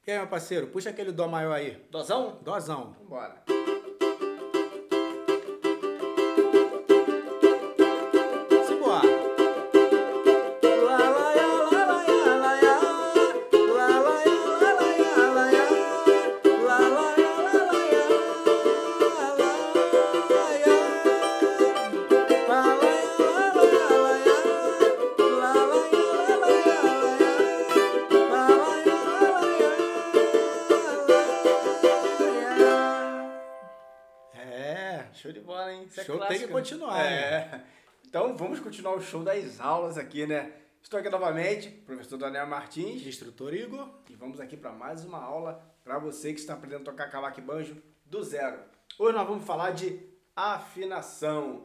E aí, meu parceiro, puxa aquele dó maior aí. Dozão? Dózão. Vambora. Simbora. Show de bola, hein? Isso é Show clássico, tem que né? continuar, né? Então vamos continuar o show das aulas aqui, né? Estou aqui novamente, professor Daniel Martins. Instrutor Igor. E vamos aqui para mais uma aula para você que está aprendendo a tocar cavaco e banjo do zero. Hoje nós vamos falar de afinação.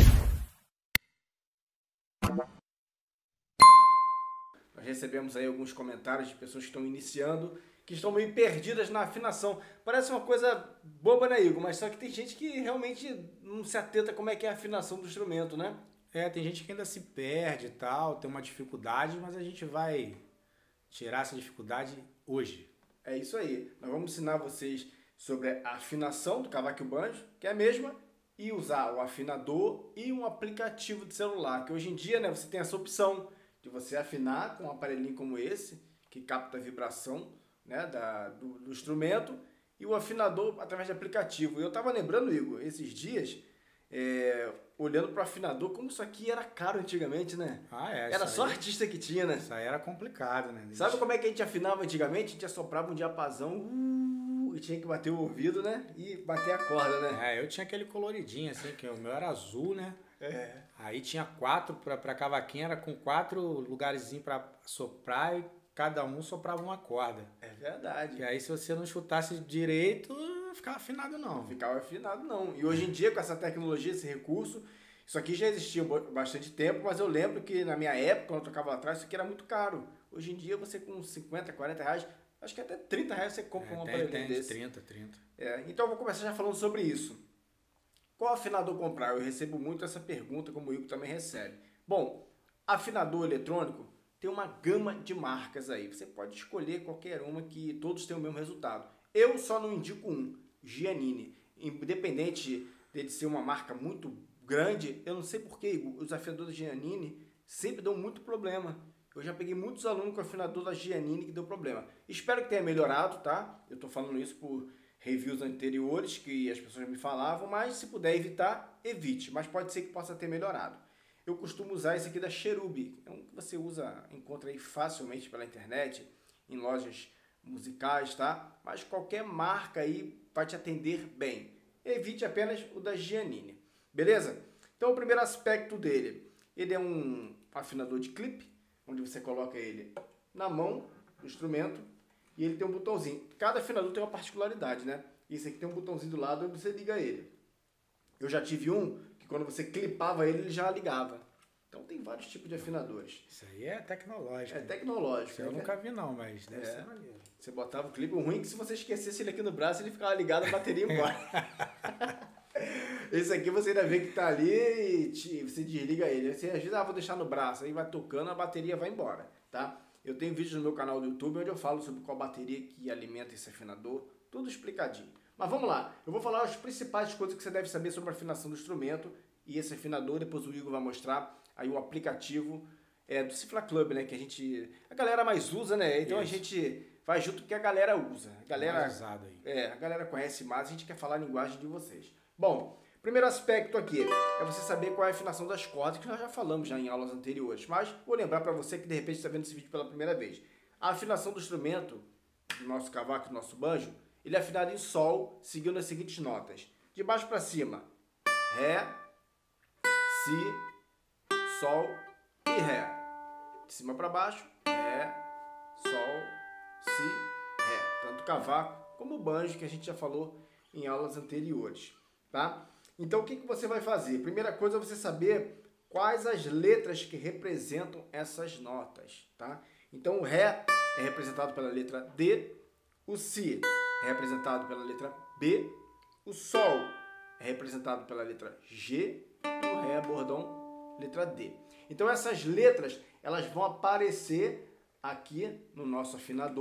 Nós recebemos aí alguns comentários de pessoas que estão iniciando, que estão meio perdidas na afinação. Parece uma coisa boba, né, Igor? Mas só que tem gente que realmente não se atenta como é que é a afinação do instrumento, né? Tem gente que ainda se perde e tal, tem uma dificuldade, mas a gente vai tirar essa dificuldade hoje. É isso aí. Nós vamos ensinar vocês sobre a afinação do cavaco e o banjo, que é a mesma, e usar o afinador e um aplicativo de celular, que hoje em dia, né, você tem essa opção de você afinar com um aparelhinho como esse, que capta a vibração, né, do instrumento, e o afinador através de aplicativo. Eu estava lembrando, Igor, esses dias, olhando para o afinador, como isso aqui era caro antigamente, né? Era só artista que tinha, né? Isso aí era complicado, né? Sabe como é que a gente afinava antigamente? A gente assoprava um diapasão e tinha que bater o ouvido, né? E bater a corda, né? Eu tinha aquele coloridinho, assim, que o meu era azul, né? Aí tinha 4 para cavaquinho, era com 4 lugarzinhos para soprar e cada um soprava uma corda. É verdade. E aí se você não chutasse direito, não ficava afinado não. Não ficava afinado não. E hoje em dia, com essa tecnologia, esse recurso, isso aqui já existia há bastante tempo, mas eu lembro que na minha época, quando eu tocava lá atrás, isso aqui era muito caro. Hoje em dia, você com 50, 40 reais, acho que até 30 reais você compra um aparelho desse. 30. Então eu vou começar já falando sobre isso. Qual afinador comprar? Eu recebo muito essa pergunta, como o Igor também recebe. Bom, afinador eletrônico tem uma gama de marcas aí. Você pode escolher qualquer uma que todos têm o mesmo resultado. Eu só não indico um, Giannini. Independente de ser uma marca muito grande, eu não sei porquê, os afinadores da Giannini sempre dão muito problema. Eu já peguei muitos alunos com afinador da Giannini que deu problema. Espero que tenha melhorado, tá? Eu tô falando isso por reviews anteriores que as pessoas me falavam, mas se puder evitar, evite. Mas pode ser que possa ter melhorado. Eu costumo usar esse aqui da Cherubi. É um que você encontra aí facilmente pela internet, em lojas musicais, tá? Mas qualquer marca aí vai te atender bem. Evite apenas o da Giannini. Beleza? Então o primeiro aspecto dele, ele é um afinador de clipe, onde você coloca ele na mão do instrumento e ele tem um botãozinho. Cada afinador tem uma particularidade, né? Esse aqui tem um botãozinho do lado onde você liga ele. Eu já tive um que quando você clipava ele, ele já ligava. Então tem vários tipos de afinadores. Isso aí é tecnológico. É tecnológico. Isso eu nunca vi não, mas deve ser maneiro. Você botava o clipe, o ruim é que se você esquecesse ele aqui no braço, ele ficava ligado, a bateria ia embora. Esse aqui você ainda vê que tá ali e você desliga ele. Você às vezes, vou deixar no braço, aí vai tocando, a bateria vai embora, tá? Eu tenho vídeos no meu canal do YouTube onde eu falo sobre qual bateria que alimenta esse afinador, tudo explicadinho. Mas vamos lá, eu vou falar as principais coisas que você deve saber sobre a afinação do instrumento e esse afinador, depois o Igor vai mostrar aí o aplicativo do Cifra Club, né, que a galera mais usa, né? Então isso. A gente vai junto que a galera usa. A galera, mais usado aí. A galera conhece mais, a gente quer falar a linguagem de vocês. Bom, primeiro aspecto aqui é você saber qual é a afinação das cordas, que nós já falamos já em aulas anteriores, mas vou lembrar para você que de repente está vendo esse vídeo pela primeira vez. A afinação do instrumento, do nosso cavaco, do nosso banjo, ele é afinado em sol, seguindo as seguintes notas. De baixo para cima, Ré, Si, Sol e Ré. De cima para baixo, Ré, Sol, Si, Ré. Tanto o cavaco como o banjo, que a gente já falou em aulas anteriores, tá? Então o que você vai fazer? Primeira coisa é você saber quais as letras que representam essas notas, tá? Então o Ré é representado pela letra D, o Si é representado pela letra B, o Sol é representado pela letra G e o Ré, bordão, letra D. Então essas letras, elas vão aparecer aqui no nosso afinador,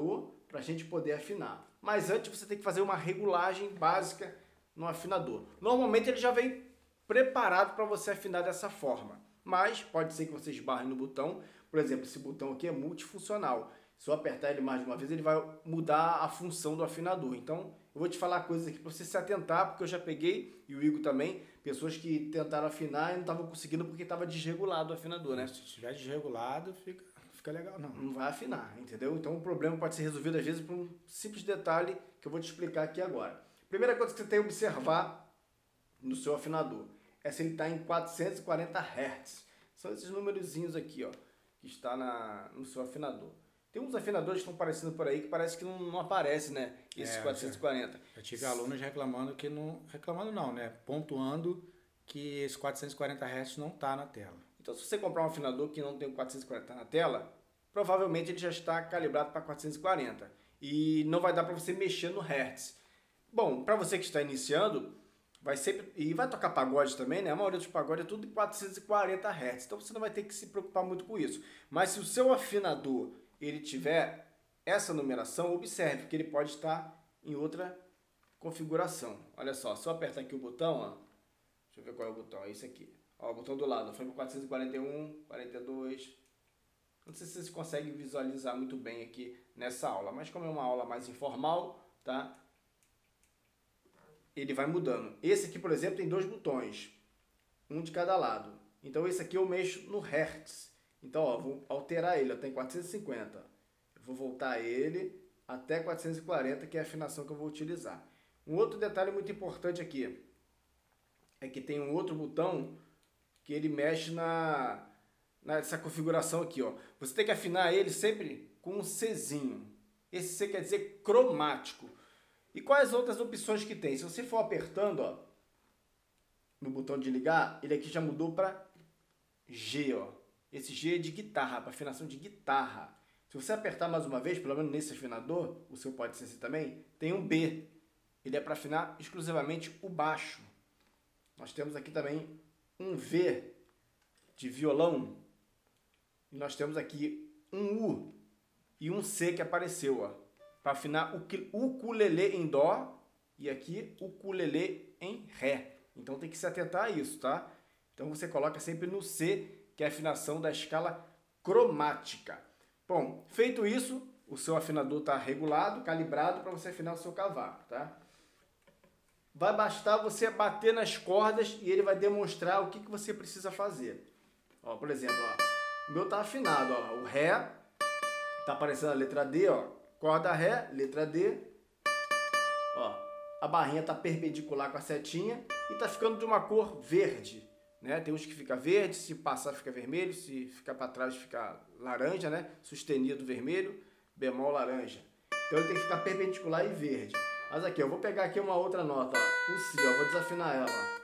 para a gente poder afinar. Mas antes você tem que fazer uma regulagem básica no afinador. Normalmente ele já vem preparado para você afinar dessa forma, mas pode ser que você esbarre no botão. Por exemplo, esse botão aqui é multifuncional. Se eu apertar ele mais de uma vez, ele vai mudar a função do afinador. Então, eu vou te falar coisas aqui para você se atentar, porque eu já peguei, e o Igor também, pessoas que tentaram afinar e não estavam conseguindo porque estava desregulado o afinador, né? Se estiver desregulado, fica legal, não. Não vai afinar, entendeu? Então, o problema pode ser resolvido, às vezes, por um simples detalhe que eu vou te explicar aqui agora. Primeira coisa que você tem que observar no seu afinador é se ele está em 440 Hz. São esses númerozinhos aqui, ó, que está no seu afinador. Tem uns afinadores que estão aparecendo por aí que parece que não aparece, né? Esses 440. Eu tive alunos reclamando que não... Reclamando não, né? Pontuando que esse 440 Hz não está na tela. Então, se você comprar um afinador que não tem 440 na tela, provavelmente ele já está calibrado para 440. E não vai dar para você mexer no Hertz. Bom, para você que está iniciando, vai sempre... E vai tocar pagode também, né? A maioria dos pagodes é tudo em 440 Hz. Então, você não vai ter que se preocupar muito com isso. Mas se o seu afinador ele tiver essa numeração, observe que ele pode estar em outra configuração. Olha só, se eu apertar aqui o botão, ó, deixa eu ver qual é o botão, é esse aqui. Ó, o botão do lado, foi para 441, 42. Não sei se vocês conseguem visualizar muito bem aqui nessa aula, mas como é uma aula mais informal, tá? Ele vai mudando. Esse aqui, por exemplo, tem 2 botões, um de cada lado. Então esse aqui eu mexo no Hertz. Então, ó, vou alterar ele, tem 450. Eu vou voltar ele até 440, que é a afinação que eu vou utilizar. Um outro detalhe muito importante aqui é que tem um outro botão que ele mexe nessa configuração aqui, ó. Você tem que afinar ele sempre com um Czinho. Esse C quer dizer cromático. E quais outras opções que tem? Se você for apertando, ó, no botão de ligar, ele aqui já mudou para G, ó. Esse G é de guitarra, para afinação de guitarra. Se você apertar mais uma vez, pelo menos nesse afinador, o seu pode ser assim também, tem um B. Ele é para afinar exclusivamente o baixo. Nós temos aqui também um V de violão. E nós temos aqui um U e um C que apareceu, ó, para afinar o ukulele em Dó e aqui o ukulele em Ré. Então tem que se atentar a isso, tá? Então você coloca sempre no C, que é a afinação da escala cromática. Bom, feito isso, o seu afinador está regulado, calibrado para você afinar o seu cavaco, tá? Vai bastar você bater nas cordas e ele vai demonstrar o que você precisa fazer. Ó, por exemplo, ó, o meu está afinado, ó, o Ré, está aparecendo a letra D, ó, corda Ré, letra D, ó, a barrinha está perpendicular com a setinha e está ficando de uma cor verde. Né? Tem uns que fica verde, se passar fica vermelho, se ficar para trás fica laranja, né? Sustenido vermelho, bemol laranja. Então ele tem que ficar perpendicular e verde. Mas aqui, eu vou pegar aqui uma outra nota, ó, o Si, ó, vou desafinar ela.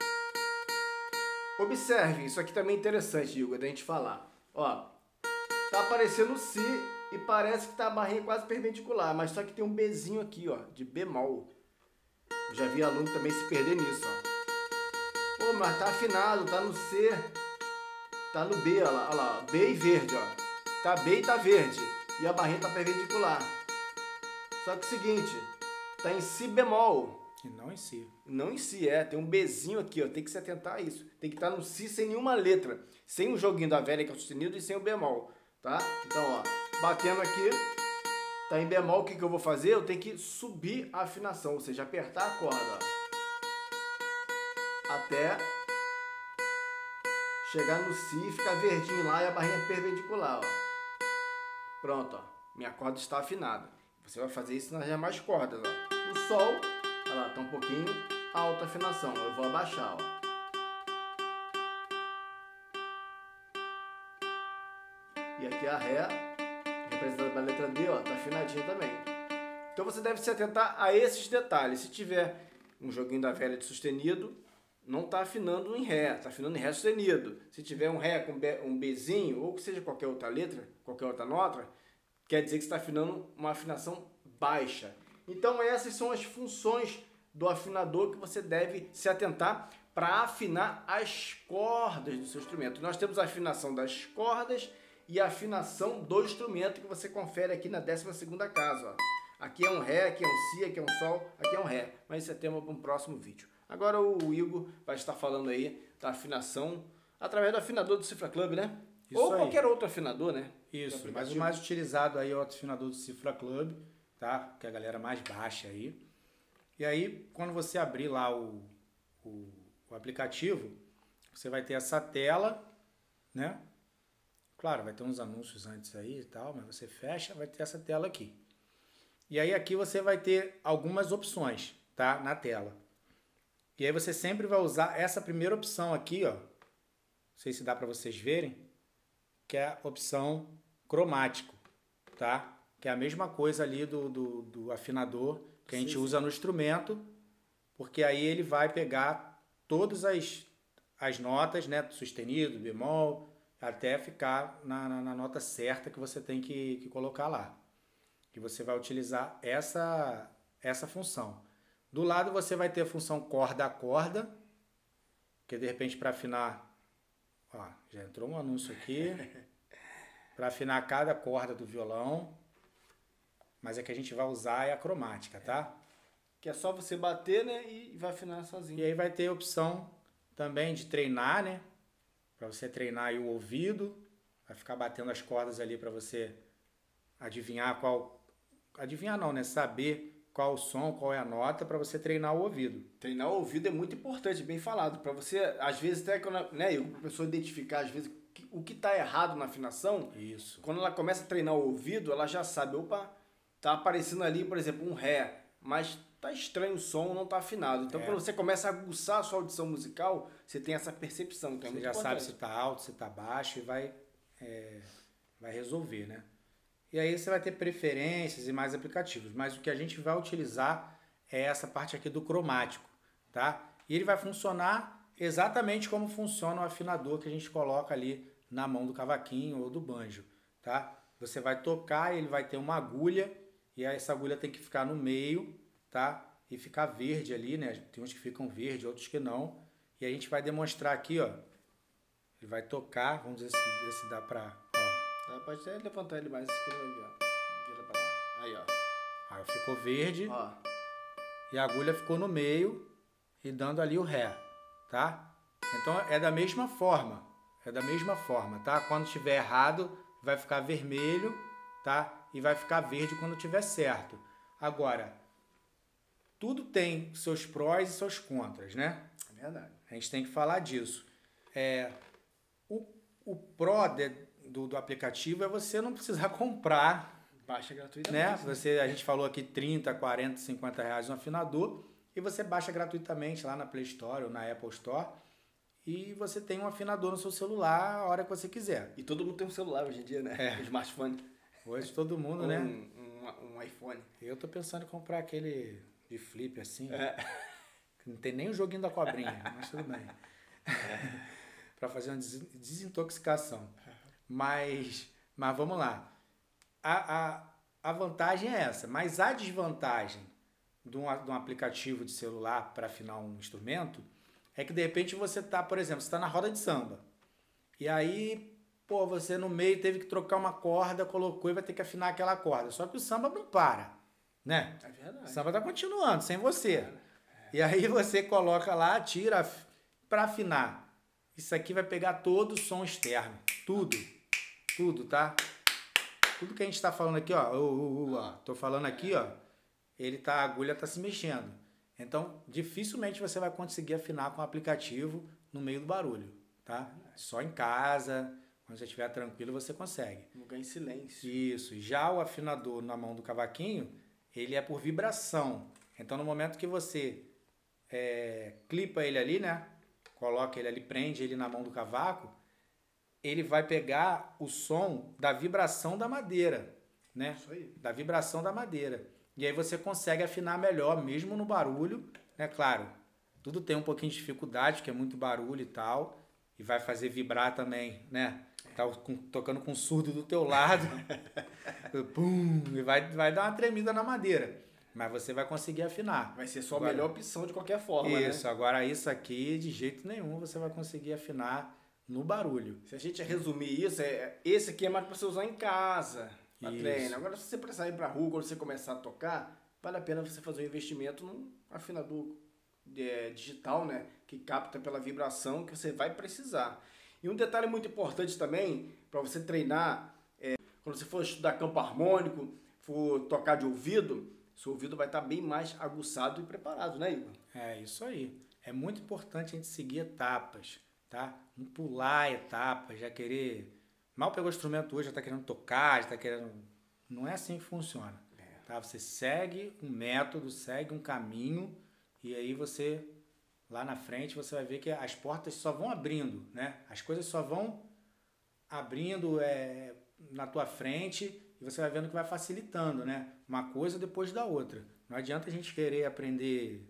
Ó. Observe, isso aqui também é interessante, Igor, da gente falar. Ó, tá aparecendo o Si e parece que tá a barrinha quase perpendicular, mas só que tem um Bzinho aqui, ó, de bemol. Eu já vi aluno também se perder nisso, ó. Pô, mas tá afinado, tá no C, tá no B, olha lá, B e verde, ó. Tá B e tá verde, e a barrinha tá perpendicular. Só que é o seguinte, tá em Si bemol. E não em Si. Não em Si, tem um Bzinho aqui, ó, tem que se atentar a isso. Tem que estar no Si sem nenhuma letra, sem o joguinho da velha que é o sustenido e sem o bemol, tá? Então, ó, batendo aqui, tá em bemol, o que eu vou fazer? Eu tenho que subir a afinação, ou seja, apertar a corda, ó. Até chegar no Si e ficar verdinho lá e a barrinha perpendicular, ó. Pronto, ó. Minha corda está afinada. Você vai fazer isso nas demais cordas, ó. O Sol, olha lá, tá um pouquinho alta a afinação. Eu vou abaixar, ó. E aqui a Ré, representada pela letra D, ó, tá afinadinha também. Então você deve se atentar a esses detalhes. Se tiver um joguinho da velha de sustenido, não está afinando em Ré, está afinando em Ré sustenido. Se tiver um Ré com um Bzinho, ou que seja qualquer outra letra, qualquer outra nota, quer dizer que está afinando uma afinação baixa. Então essas são as funções do afinador que você deve se atentar para afinar as cordas do seu instrumento. Nós temos a afinação das cordas e a afinação do instrumento que você confere aqui na 12ª casa. Ó. Aqui é um Ré, aqui é um Si, aqui é um Sol, aqui é um Ré. Mas isso é tema para um próximo vídeo. Agora o Igor vai estar falando aí da afinação através do afinador do Cifra Club, né? Isso ou aí. Qualquer outro afinador, né? Isso, mas o mais utilizado aí é o afinador do Cifra Club, tá? Que é a galera mais baixa aí. E aí, quando você abrir lá o aplicativo, você vai ter essa tela, né? Claro, vai ter uns anúncios antes aí e tal, mas você fecha, vai ter essa tela aqui. E aí aqui você vai ter algumas opções, tá? Na tela. E aí você sempre vai usar essa primeira opção aqui, ó. Não sei se dá para vocês verem, que é a opção cromático, tá? Que é a mesma coisa ali do afinador que a gente usa no instrumento, porque aí ele vai pegar todas as notas, né? Sustenido, bemol, até ficar na nota certa que você tem que colocar lá. E você vai utilizar essa função. Do lado você vai ter a função corda a corda, que de repente para afinar, ó, já entrou um anúncio aqui, para afinar cada corda do violão, mas a que a gente vai usar é a cromática, tá? Que é só você bater, né, e vai afinar sozinho. E aí vai ter a opção também de treinar, né? Para você treinar aí o ouvido, vai ficar batendo as cordas ali para você adivinhar adivinhar não, né? Saber qual o som, qual é a nota, para você treinar o ouvido. Treinar o ouvido é muito importante, bem falado. Para você, às vezes, até quando, né, a pessoa identificar, às vezes, o que está errado na afinação. Isso. Quando ela começa a treinar o ouvido, ela já sabe, opa, tá aparecendo ali, por exemplo, um Ré, mas tá estranho o som, não tá afinado. Então, quando você começa a aguçar a sua audição musical, você tem essa percepção. Então você muito já importante. sabe se tá alto, se tá baixo e vai resolver, né? E aí você vai ter preferências e mais aplicativos, mas o que a gente vai utilizar é essa parte aqui do cromático, tá? E ele vai funcionar exatamente como funciona o afinador que a gente coloca ali na mão do cavaquinho ou do banjo, tá? Você vai tocar, ele vai ter uma agulha e essa agulha tem que ficar no meio, tá? E ficar verde ali, né? Tem uns que ficam verde, outros que não. E a gente vai demonstrar aqui, ó. Ele vai tocar, vamos ver se dá pra... Pode até levantar ele mais, que ele vai vir, ó. Vira pra lá. Aí, ó. Aí ficou verde. Ó. E a agulha ficou no meio e dando ali o Ré, tá? Então é da mesma forma. É da mesma forma, tá? Quando tiver errado, vai ficar vermelho, tá? E vai ficar verde quando tiver certo. Agora, tudo tem seus prós e seus contras, né? É verdade. A gente tem que falar disso. O pró do aplicativo é você não precisar comprar. Baixa gratuitamente. Né? A gente falou aqui 30, 40, 50 reais um afinador e você baixa gratuitamente lá na Play Store ou na Apple Store e você tem um afinador no seu celular a hora que você quiser. E todo mundo tem um celular hoje em dia, né? Um smartphone. Hoje todo mundo, né? Um iPhone. Eu tô pensando em comprar aquele de flip assim. Que não tem nem o joguinho da cobrinha, mas tudo bem. Para fazer uma desintoxicação. Mas vamos lá. A vantagem é essa, mas a desvantagem de um aplicativo de celular para afinar um instrumento é que de repente você tá, por exemplo, você está na roda de samba e aí, pô, você no meio teve que trocar uma corda, colocou e vai ter que afinar aquela corda. Só que o samba não para, né? É verdade. O samba tá continuando sem você. E aí você coloca lá, tira para afinar. Isso aqui vai pegar todo o som externo, tudo, tá? Tudo que a gente está falando aqui, ó, tô falando aqui, ó, a agulha tá se mexendo. Então, dificilmente você vai conseguir afinar com o aplicativo no meio do barulho, tá? Só em casa, quando você estiver tranquilo, você consegue. Um lugar em silêncio. Isso. Já o afinador na mão do cavaquinho, ele é por vibração. Então, no momento que você clipa ele ali, né? Coloca ele ali, prende ele na mão do cavaco, ele vai pegar o som da vibração da madeira, né? Isso aí. Da vibração da madeira. E aí você consegue afinar melhor, mesmo no barulho, né? Claro, tudo tem um pouquinho de dificuldade, porque é muito barulho e tal, e vai fazer vibrar também, né? Tá tocando com um surdo do teu lado, pum, e vai dar uma tremida na madeira. Mas você vai conseguir afinar. Vai ser sua melhor opção de qualquer forma, isso, né? Agora isso aqui, de jeito nenhum, você vai conseguir afinar no barulho. Se a gente resumir isso, esse aqui é mais para você usar em casa. para treino. Agora, se você precisar ir para a rua, quando você começar a tocar, vale a pena você fazer um investimento num afinador digital, né? Que capta pela vibração que você vai precisar. E um detalhe muito importante também, para você treinar, quando você for estudar campo harmônico, for tocar de ouvido, seu ouvido vai estar bem mais aguçado e preparado, né, Igor? É isso aí. É muito importante a gente seguir etapas, tá? Não pular etapas, já querer... Mal pegou o instrumento hoje, já está querendo tocar, já está querendo... Não é assim que funciona. Tá? Você segue um método, segue um caminho, e aí você, lá na frente, você vai ver que as portas só vão abrindo, né? As coisas só vão abrindo na tua frente, e você vai vendo que vai facilitando, né? Uma coisa depois da outra. Não adianta a gente querer aprender,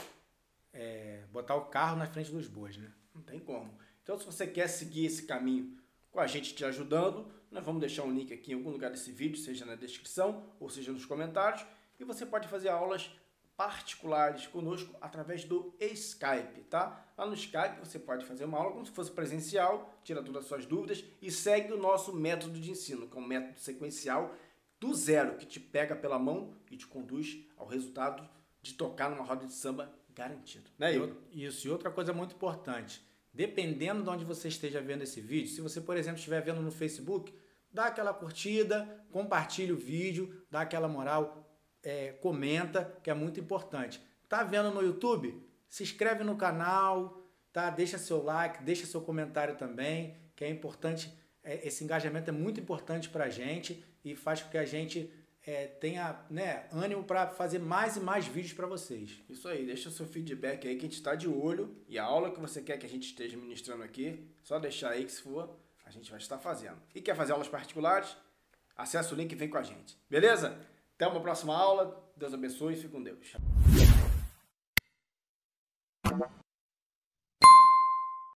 botar o carro na frente dos bois, né? Não tem como. Então, se você quer seguir esse caminho com a gente te ajudando, nós vamos deixar um link aqui em algum lugar desse vídeo, seja na descrição ou seja nos comentários, e você pode fazer aulas particulares conosco através do Skype, tá? Lá no Skype você pode fazer uma aula como se fosse presencial, tira todas as suas dúvidas e segue o nosso método de ensino, que é um método sequencial do zero, que te pega pela mão e te conduz ao resultado de tocar numa roda de samba garantido. Né, Igor? Isso, e outra coisa muito importante, dependendo de onde você esteja vendo esse vídeo, se você, por exemplo, estiver vendo no Facebook, dá aquela curtida, compartilha o vídeo, dá aquela moral, comenta, que é muito importante. Tá vendo no YouTube? Se inscreve no canal, tá? Deixa seu like, deixa seu comentário também, que é importante. Esse engajamento é muito importante para a gente e faz com que a gente tenha, né, ânimo para fazer mais e mais vídeos para vocês. Isso aí, deixa o seu feedback aí que a gente está de olho, e a aula que você quer que a gente esteja ministrando aqui, só deixar aí que se for, a gente vai estar fazendo. E quer fazer aulas particulares? Acesse o link e vem com a gente. Beleza? Até uma próxima aula. Deus abençoe e fique com Deus.